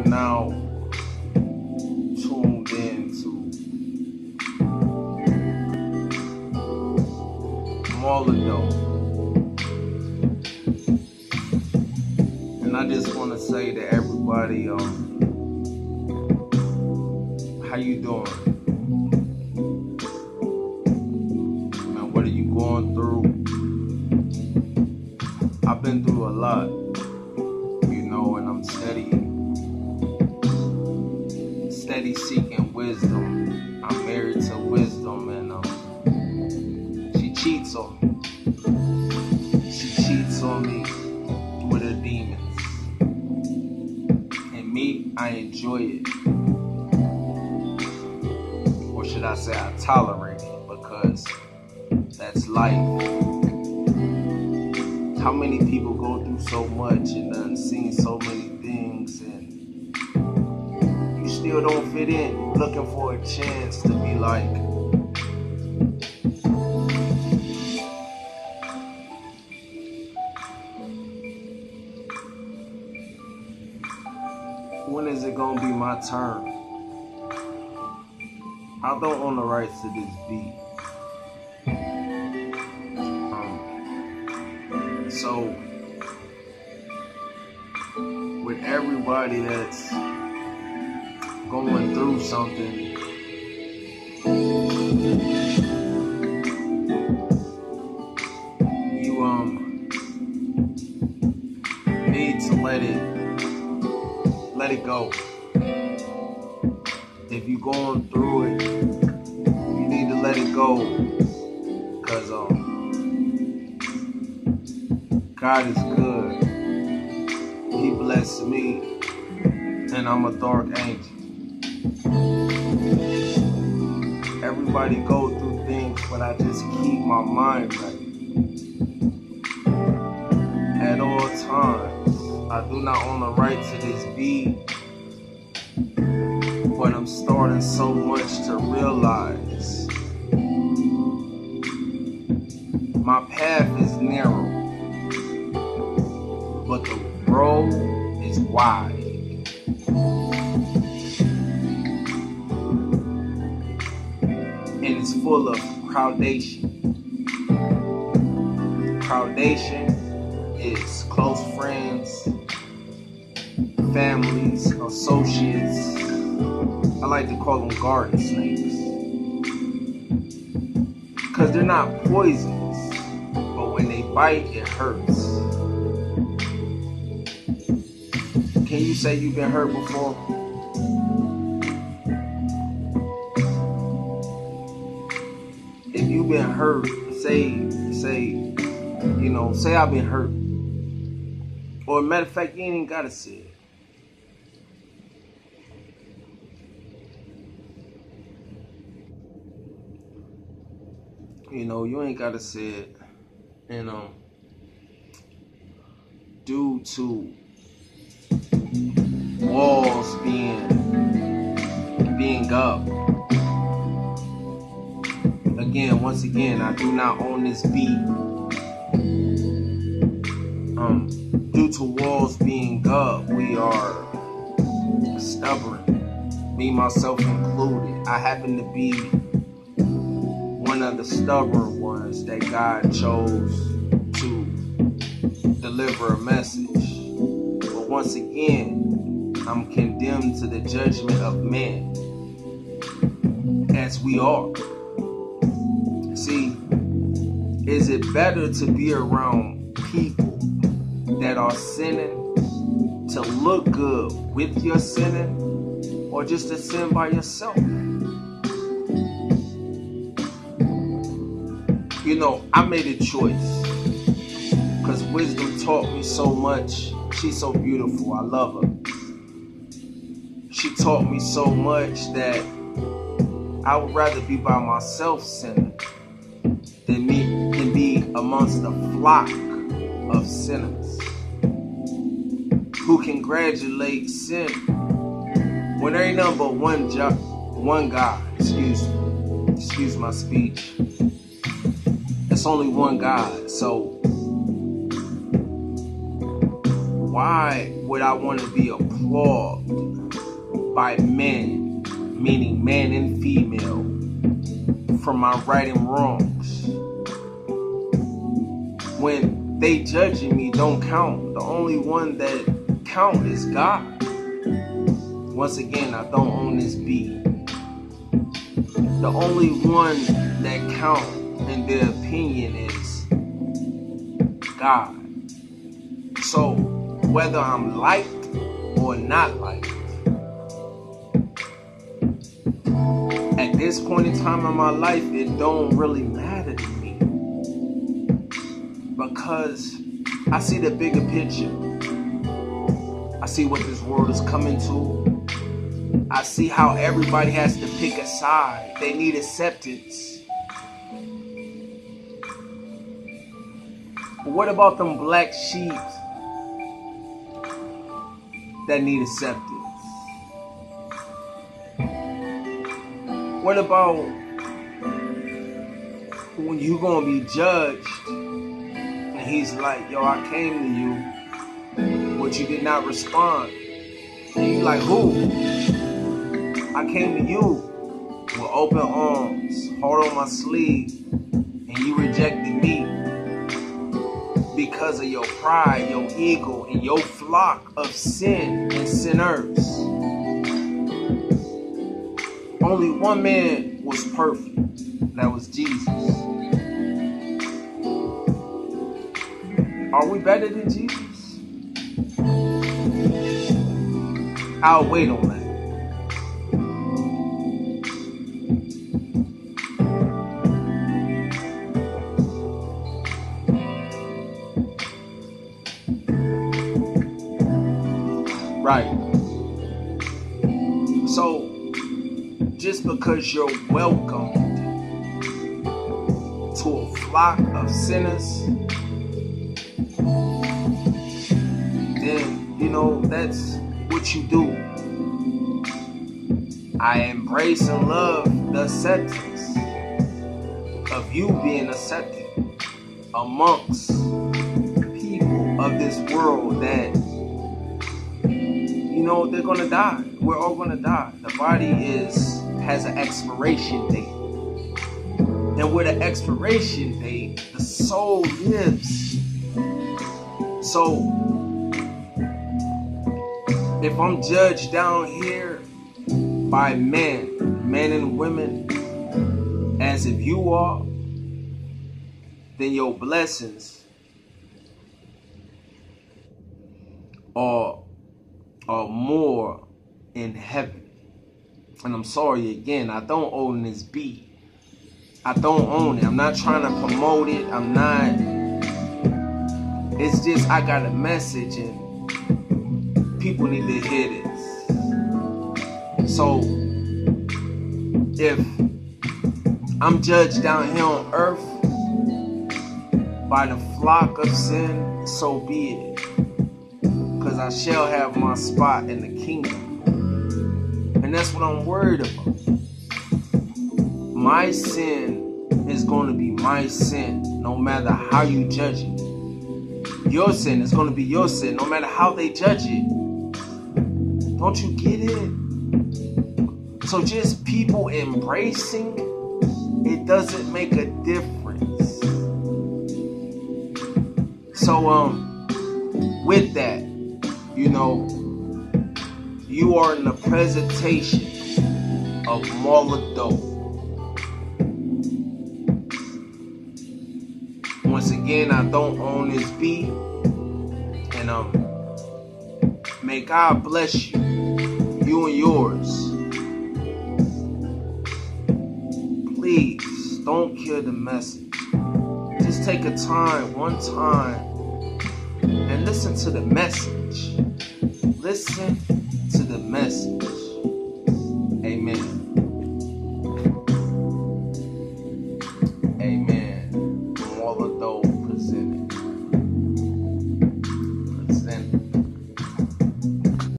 now tuned into Marlado, and I just want to say to everybody, how you doing? Man, what are you going through? I've been through a lot, and I'm steady seeking wisdom. I'm married to wisdom, and she cheats on me. She cheats on me with her demons, and me, I enjoy it, or should I say, I tolerate it, because that's life. How many people go through so much and seen so many things, and you still don't fit in? You're looking for a chance to be like, when is it gonna be my turn? I don't own the rights to this beat. So, with everybody that's going through something, you need to let it go. If you're going through it, you need to let it go, because God is good. He blessed me, and I'm a dark angel. Everybody go through things, but I just keep my mind right. At all times, I do not own the right to this beat, but I'm starting so much to realize my path is narrow, but the road is wide. And it's full of crowdation. Crowdation is close friends, families, associates. I like to call them garden snakes, because they're not poisonous, but when they bite, it hurts. Can you say you've been hurt before? If you've been hurt, say I've been hurt. Or matter of fact, you ain't even gotta say it. You ain't gotta say it. And due to walls being up. Once again, I do not own this beat. Due to walls being up, we are stubborn. Me, myself included. I happen to be one of the stubborn ones that God chose to deliver a message. But once again, I'm condemned to the judgment of men, as we are. See, is it better to be around people that are sinning to look good with your sinning, or just to sin by yourself? I made a choice, because wisdom taught me so much. She's so beautiful. I love her. She taught me so much that I would rather be by myself sinning than be amongst a flock of sinners who congratulate sin when there ain't nothing but one God. Excuse my speech. It's only one God. So why would I want to be applauded by men, meaning man and female, for my right and wrongs? When they judging me don't count. The only one that count is God. Once again, I don't own this beat. The only one that count in their opinion is God. So whether I'm liked or not liked, at this point in time in my life, it don't really matter to me, because I see the bigger picture. I see what this world is coming to. I see how everybody has to pick a side. They need acceptance. But what about them black sheep that need acceptance? What about when you gonna be judged and he's like, yo, I came to you, but you did not respond? And you like, who? I came to you with open arms, heart on my sleeve, and you rejected me because of your pride, your ego, and your flock of sin and sinners. Only one man was perfect. That was Jesus. Are we better than Jesus? I'll wait on that. Right. So, just because you're welcomed to a flock of sinners, then, you know, that's what you do. I embrace and love the acceptance of you being accepted amongst people of this world that, you know, they're gonna die. We're all gonna die. The body has an expiration date. And with an expiration date, the soul lives. So, if I'm judged down here by men and women, as if you are, then your blessings are more in heaven. And I'm sorry again, I don't own this beat. I don't own it. I'm not trying to promote it. I'm not. It's just I got a message and people need to hear this. So if I'm judged down here on earth by the flock of sin, so be it. Because I shall have my spot in the kingdom. And that's what I'm worried about. My sin is going to be my sin, no matter how you judge it. Your sin is going to be your sin, no matter how they judge it. Don't you get it? So just people embracing, it doesn't make a difference. So, with that, you know, you are in the presentation of Marla Doe. Once again, I don't own this beat. And may God bless you, you and yours. Please don't kill the message. Just take a time, one time, and listen to the message. Listen to the message.